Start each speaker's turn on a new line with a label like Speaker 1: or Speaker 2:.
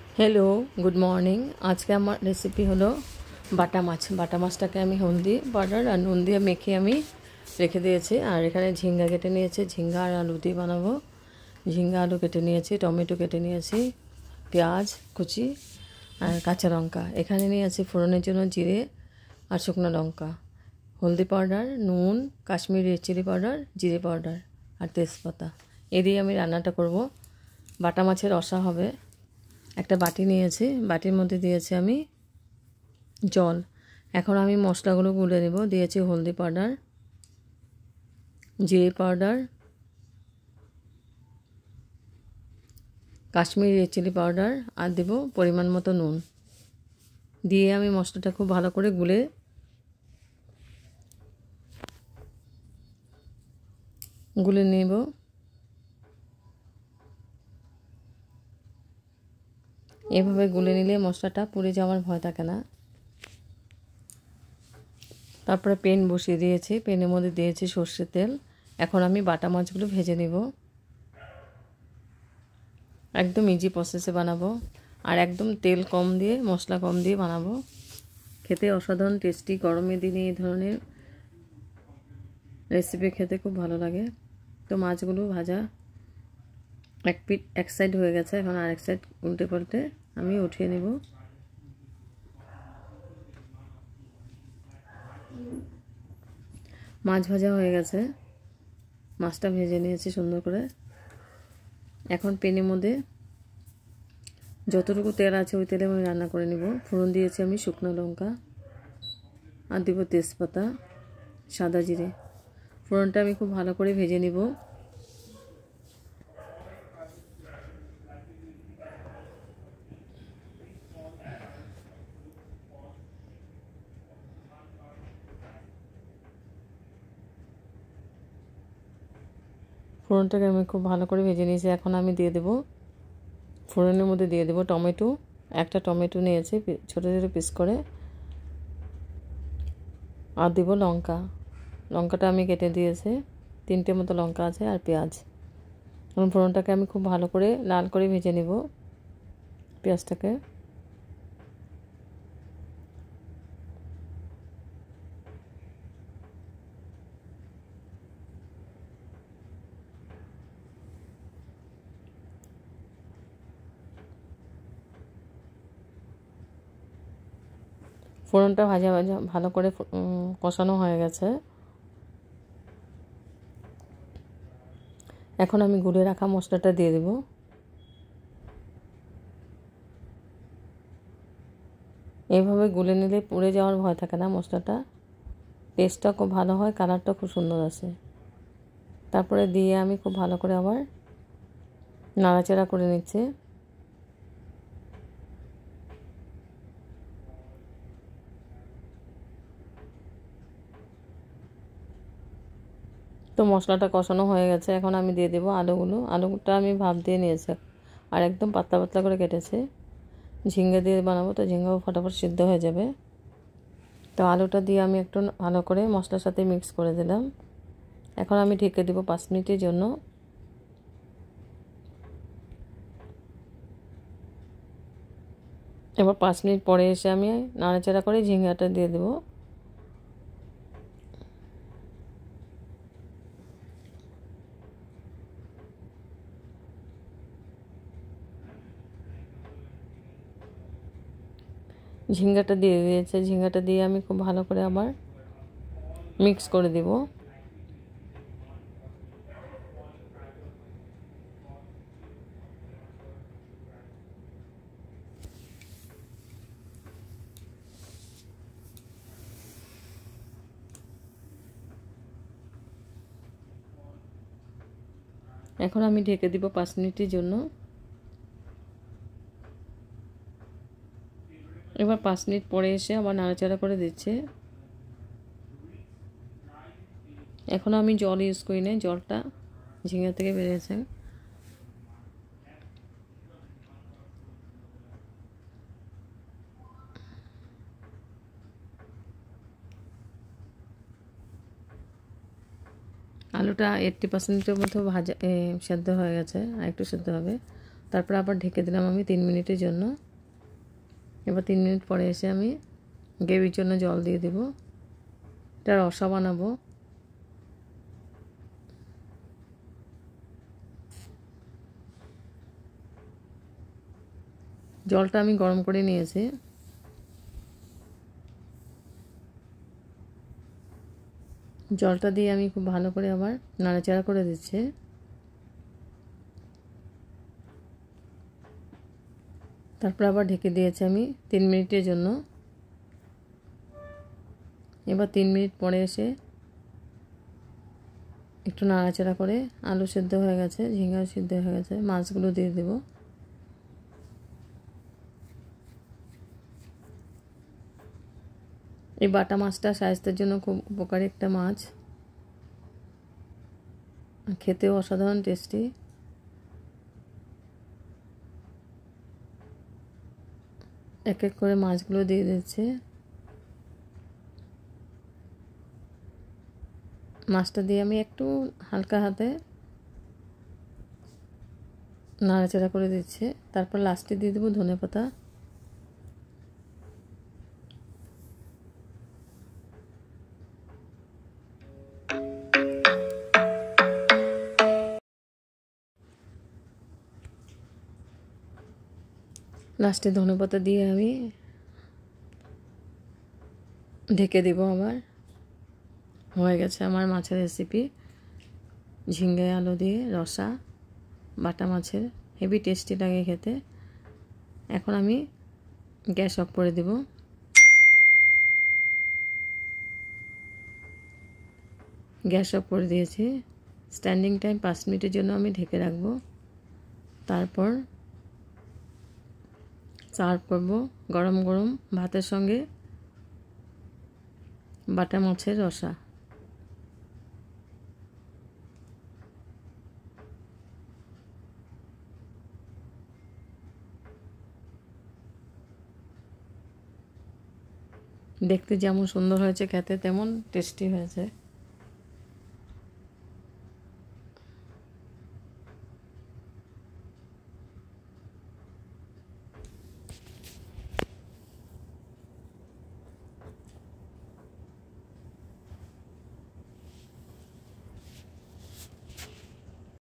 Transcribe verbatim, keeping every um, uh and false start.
Speaker 1: Hello good morning. आज के আমার রেসিপি হলো বাটা মাছ। বাটা মাছটাকে আমি হলদি পাউডার আর নুন দিয়ে মেখে আমি রেখে দিয়েছি। আর এখানে ঝিঙ্গা কেটে নিয়েছি, ঝিঙ্গা আর আলু দিয়ে বানাবো। ঝিঙ্গা আলু কেটে নিয়েছি, টমেটো কেটে নিয়েছি, পেঁয়াজ কুচি আর কাঁচা লঙ্কা। এখানে নিয়েছি ফোড়নের জন্য জিরে আর শুকনো লঙ্কা, হলদি পাউডার, নুন, কাশ্মীরি রেড চিলি পাউডার, জিরে পাউডার আর তেজপাতা। এই দিয়ে আমি রান্নাটা করব। বাটা মাছের রসা হবে। একটা বাটি নিয়েছি, বাটির মধ্যে দিয়েছি আমি জল। এখন আমি মশলাগুলো গুলে নেব। দিয়েছি হলদি পাউডার, জিরে powder, Kashmiri red chilli powder আর দেব পরিমাণ মতো নুন। দিয়ে আমি মশলাটা খুব ভালো করে গুলে গুলে নেব। এভাবে গুলে নিলে মশলাটা পুড়ে যাওয়ার ভয় থাকে না। তারপরে প্যান বসিয়ে দিয়েছি, প্যানের মধ্যে দিয়েছি সর্ষের তেল। এখন আমি বাটা মাছগুলো ভেজে নেব। একদম ইজি প্রসেসে বানাবো আর একদম তেল কম দিয়ে মশলা কম দিয়ে বানাবো। খেতে অসাধারণ টেস্টি। গরমের দিনে এই ধরনের রেসিপি খেতে খুব ভালো লাগে। তো মাছগুলো ভাজা এক পিঠ এক সাইড হয়ে গেছে, এখন আরেক সাইড উল্টে পাল্টে আমি উঠিয়ে নেব। মাছ ভাজা হয়ে গেছে, মাছটা ভেজে নিয়েছি সুন্দর করে। এখন প্যানের মধ্যে যতটুকু তেল আছে ওই তেলে আমি রান্না করে নেব। ফোড়ন দিয়েছি আমি শুকনো লঙ্কা আর দেব তেজপাতা, সাদা জিরে। ফোড়নটা আমি খুব ভালো করে ভেজে নেব। ফোড়নটাকে আমি খুব ভালো করে ভেজে নিয়েছি। এখন আমি দিয়ে দেব ফোড়নের মধ্যে দিয়ে দেব টমেটো। একটা টমেটো নিয়েছি ছোটো ছোটো পিস করে। আর দেব লঙ্কা। লঙ্কাটা আমি কেটে দিয়েছি, তিনটে মতো লঙ্কা আছে আর পেঁয়াজ। এবং ফোড়নটাকে আমি খুব ভালো করে লাল করে ভেজে নেব পেঁয়াজটাকে। ফোড়নটা ভাজা ভাজা ভালো করে কষানো হয়ে গেছে। এখন আমি গুলে রাখা মশলাটা দিয়ে দেব। এইভাবে গুলে নিলে পুড়ে যাওয়ার ভয় থাকে না মশলাটা। টেস্টটা খুব ভালো হয়, কালারটা খুব সুন্দর আসে। তারপরে দিয়ে আমি খুব ভালো করে আবার নাড়াচাড়া করে নিচ্ছি। তো মশলাটা কষানো হয়ে গেছে, এখন আমি দিয়ে দেবো আলুগুলো। আলুটা আমি ভাপ দিয়ে নিয়েছি আর একদম পাতলা পাতলা করে কেটেছি। ঝিঙ্গা দিয়ে বানাবো, তো ঝিঙ্গাও ফটাফট সিদ্ধ হয়ে যাবে। তো আলুটা দিয়ে আমি একটু ভালো করে মশলার সাথে মিক্স করে দিলাম। এখন আমি ঢেকে দেবো পাঁচ মিনিটের জন্য। এবার পাঁচ মিনিট পরে এসে আমি নাড়াচাড়া করে ঝিঙ্গাটা দিয়ে দেবো। ঝিঙ্গাটা দিয়ে দিয়েছে, ঝিঙ্গাটা দিয়ে আমি খুব ভালো করে আবার মিক্স করে দেব। এখন আমি ঢেকে দিব পাঁচ মিনিটের জন্য। এবার পাঁচ মিনিট পরে এসে আবার নাড়াচাড়া করে দিচ্ছে। এখন আমি জল ইউজ করি না, জলটা ঝিঙ্গা থেকে বেরিয়েছে। আলুটা এইট্টি পার্সেন্টের মতো ভাজা সেদ্ধ হয়ে গেছে, আর একটু সেদ্ধ হবে। তারপর আবার ঢেকে দিলাম আমি তিন মিনিটের জন্য। এবার তিন মিনিট পরে এসে আমি গ্রেভির জন্য জল দিয়ে দেব। এটা রসা বানাবো। জলটা আমি গরম করে নিয়েছি। জলটা দিয়ে আমি খুব ভালো করে আবার নাড়াচাড়া করে দিচ্ছি। তারপর আবার ঢেকে দিয়েছি আমি তিন মিনিটের জন্য। এবার তিন মিনিট পরে এসে একটু নাড়াচাড়া করে আলু সেদ্ধ হয়ে গেছে, ঝিঙ্গা সেদ্ধ হয়ে গেছে, মাছগুলো দিয়ে দেব। এই বাটা মাছটা স্বাস্থ্যের জন্য খুব উপকারী একটা মাছ, খেতেও অসাধারণ টেস্টি। এক এক করে মাছগুলো দিয়ে দিচ্ছে। মাছটা দিয়ে আমি একটু হালকা হাতে নাড়াচাড়া করে দিচ্ছি। তারপর লাস্টে দিয়ে দেবো ধনেপাতা। লাস্টে ধনেপাতা দিয়ে আমি ঢেকে দেব। আবার হয়ে গেছে আমার মাছের রেসিপি, ঝিঙ্গে আলু দিয়ে রসা বাটা মাছের। হেভি টেস্টি লাগে খেতে। এখন আমি গ্যাস অফ করে দেব। গ্যাস অফ করে দিয়েছি। স্ট্যান্ডিং টাইম পাঁচ মিনিটের জন্য আমি ঢেকে রাখবো। তারপর সার্ভ করব গরম গরম ভাতের সঙ্গে বাটা মাছের রসা। দেখতে যেমন সুন্দর হয়েছে, খেতে তেমন টেস্টি হয়েছে।